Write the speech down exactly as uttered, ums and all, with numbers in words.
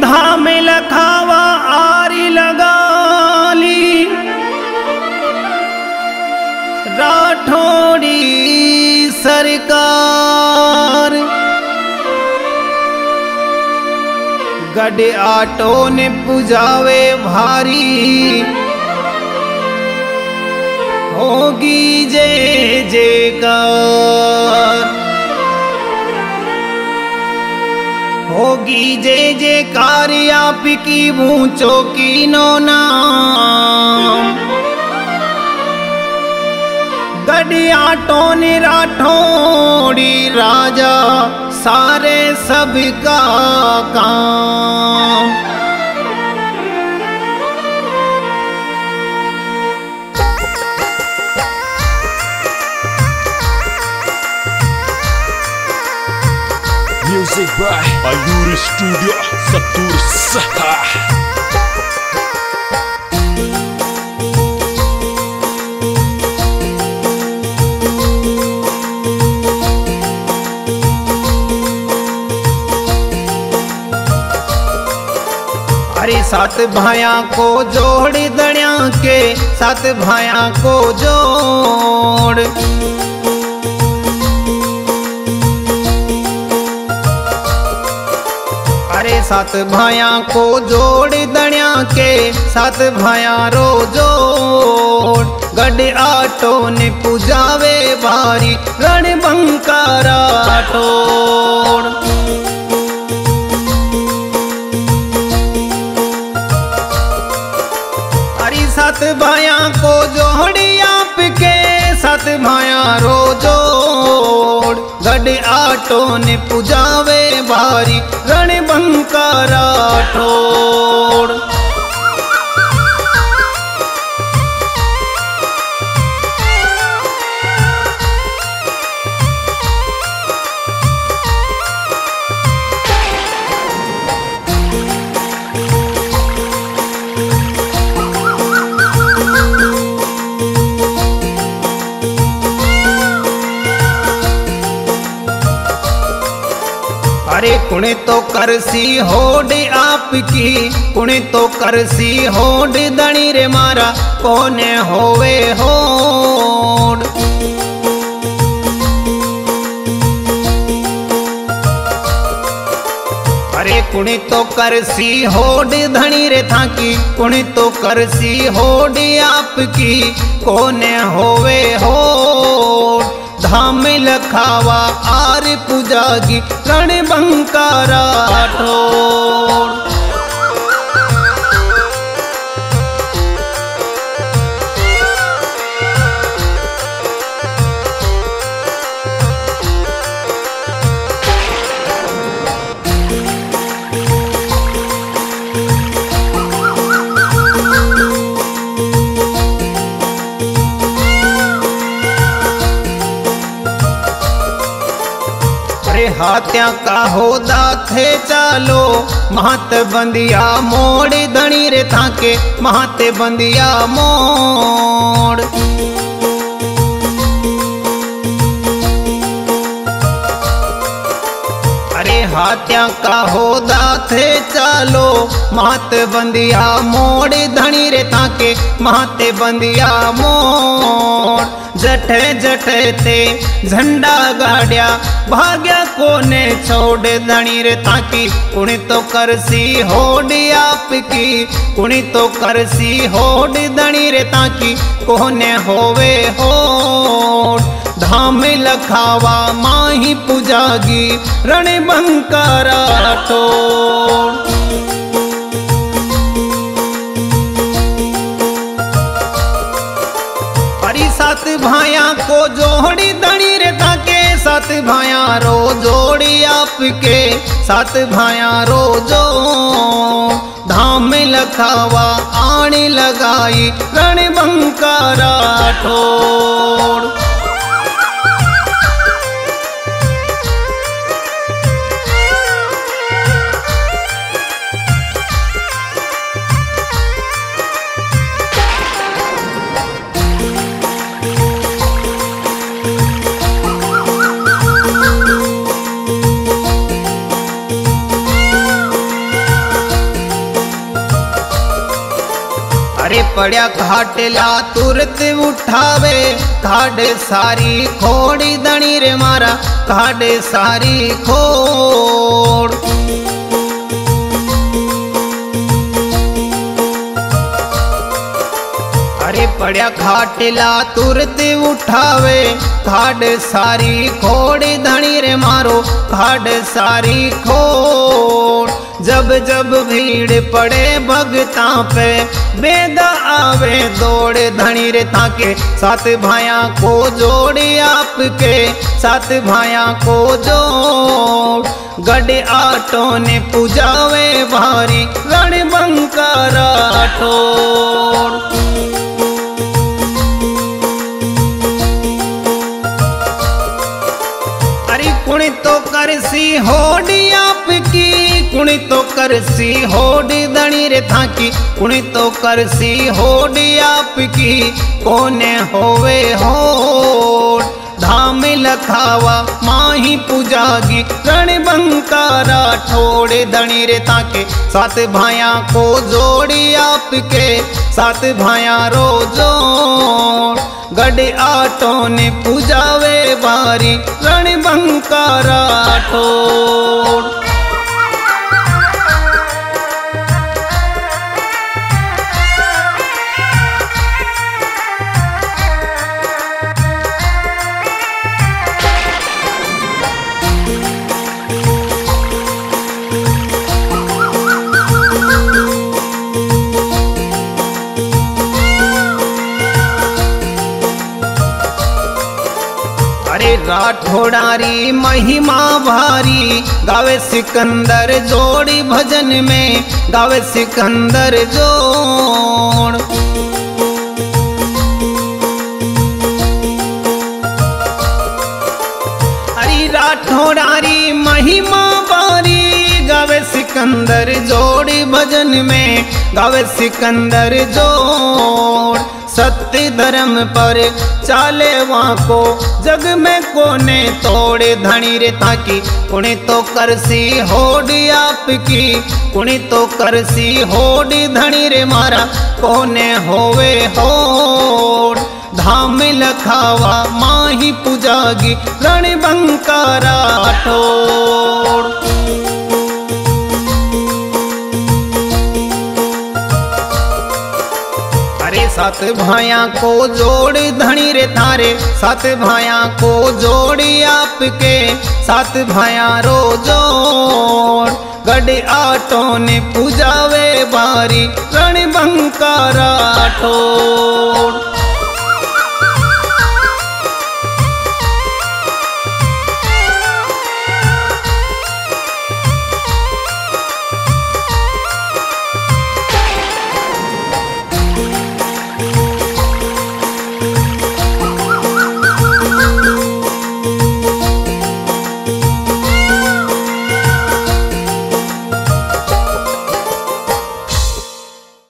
धाम लखावा आरी लगाली राठौड़ी सरकार। गड आटो ने पुजावे भारी होगी जय जयकार। होगी जय जयकार आपकी ऊंचो की नो नाम। गडियाटो ने राठौड़ी राजा सारे सबका काम। Music by Ayuri Studio Satur Saha। अरे सात भाया को जोड़ दड़िया के सात भाया को जोड़। अरे सात भाया को जोड़ दड़िया के सात भाया रो जोड़। गड आटो ने पुजावे भारी रणबंकारा टोड़। सात भाया को जोड़ी आपके सात भाया रो जोड़। गड आटो ने पुजावे भारी रणबंकारा ठोड़। अरे कुणे तो करसी होड़ आपकी कुणे तो करसी होड़ दणी रे मारा कोने होवे होड़। अरे कुणे तो करसी होड़ धणी रे थाकी कुणे तो करसी होड़ आपकी कोने होवे होड़। धाम लखावा आर पुजागी रणबंकारा ठोड़। हाथ्या का होदा थे चालो महत बंदिया मोड़ धणी रे थाके महते बंदिया मोड़। अरे हाथ्या का होदा थे चालो महत बंदिया मोड़ धणी रे थाके महते बंदिया मोड़। जठे जठे ते झंडा गाड़िया भाग्या कोने छोड़ धणी रे ताकी कुणी तो करसी होड़ आपकी कुणी तो करसी होड़ धणी रे ताकी कोने होवे होड़। धाम लखावा माही पुजागी रणबंकारा टोड़। सात भाया को जोड़ी दणी रे ताके सात भाया रो जोड़ी आपके सात भाया रो जो। धाम लखावा आने लगाई रणबंकारा ठोड़। अरे पड़या खाटला तुरत उठावे खाड़ सारी खोड़ी दणी रे मारा खाड़ सारी खोड़। अरे पड़या खाटला तुरत उठावे खाड़ सारी खोड़ी धणी रे मारो खाड़ सारी खोड़। जब जब भीड़ पड़े भगता पे बेदा आवे दौड़े धणी रे ताके सात भाया को जोड़े आपके सात भाया को जोड़। गड़े आटो ने पुजावे भारी रणबंका राठौड़। कुणी तो करसी होड़ी आपकी कुणी तो करसी होड़ी दणी रे थाकी कुणी तो करसी होड़ी आपकी कोने होवे होड़। धाम लखावा माही पुजागी रणबंका राठौड़ दणी रे ताके सात भाया को जोड़ी आपके सात भाया रो जोड़। गड़े आटो ने पुजावे बारी रणबंका राठौड़। राठौड़ारी महिमा भारी गावे सिकंदर जोड़ी भजन में गावे सिकंदर जोड़। अरे राठौड़ारी महिमा भारी गावे सिकंदर जोड़ी भजन में गावे सिकंदर जोड़। सत्य धर्म पर चाले वहाँ को जग में कोने तोड़े धणी रे ताकी कुणी तो करसी होड़ी आपकी कुणी तो करसी होड़ी धणी रे मारा कोने होवे होड़। धाम लखावा माही पुजागी रणबंका राठौड़। सात भाया को जोड़ धणी रे थारे सात भाया को जोड़ी आपके सात भाया रो जोड़। गड़े आटो ने पुजावे बारी रणबंका राठौड़।